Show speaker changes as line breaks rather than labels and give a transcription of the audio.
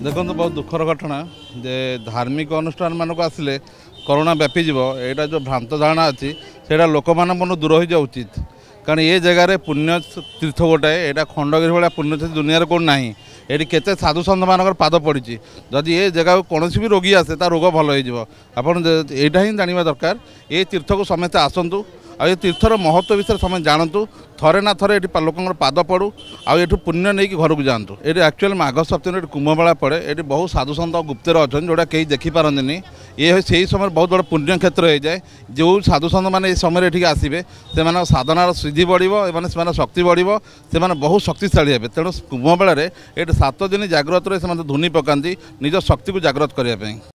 देखो बहुत दुखर घटना जे धार्मिक अनुष्ठान मानक आसिले करोना व्यापीज यहाँ जो भ्रांत धारणा अच्छी से लोक मन दूर हो जाए उचित कारण ये जगार पुण्य तीर्थ गोटाए यहाँ खंडगिरी भाया पुण्य तीर्थ दुनिया कौन ना ये केते साधु सन्त मान पाद पड़ी जदि ये जगह कौन भी रोगी आसे ता रोग भल हो यहाँ ही जानवा दरकार ये तीर्थ को समस्ते आसतु आ तीर्थर महत्व विषय समय जानतु थरे ना थरे ये लोक पाद पड़ू आठ पुण्य नहीं कि घर को जातु ये एक्चुअल माघ सप्तमी कुंभ मेला पड़े ये बहुत साधु सन्त गुप्तर अच्छा जोटा कहीं देखिपारती ये से समय बहुत बड़ा पुण्य क्षेत्र हो जाए जो साधु सन्त मैंने समय ये आसवे से साधनार सिद्धि बढ़ से शक्ति बढ़ से बहुत शक्तिशाली हे तेणु कुंभ मेला ये 7 दिन जाग्रत से धुनी पकाती निज शक्ति को जाग्रत करने।